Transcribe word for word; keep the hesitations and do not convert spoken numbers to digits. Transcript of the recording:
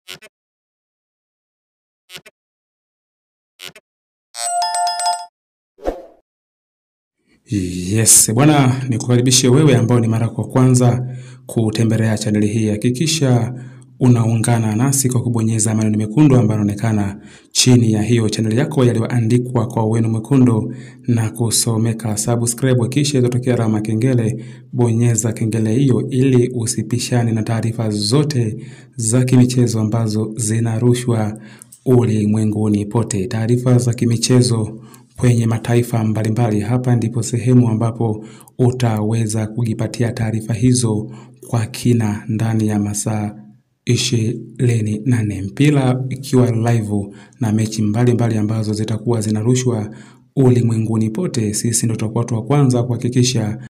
Yes, bwana nikukaribishe wewe ambao ni mara kwa kwanza kutembelea chaneli hii. Hakikisha unaungana nasi kwa kubonyeza maneno mekundu ambayo yanaonekana chini ya hiyo chaneli yako yaliyoandikwa kwa wino mwekundu na kusomeka subscribe, kisha itatokea alama kengele. Bonyeza kengele hiyo ili usipishane na taarifa zote za kimichezo ambazo zinarushwa ulimwenguni pote. Taarifa za kimichezo kwenye mataifa mbalimbali. Hapa ndipo sehemu ambapo utaweza kujipatia taarifa hizo kwa kina ndani ya masaa ishirini na nne. Mpira ikiwa live na mechi mbalimbali mbali ambazo zitakuwa zinarushwa ulimwenguni pote, sisi ndio tutakuwa wa kwanza kuhakikisha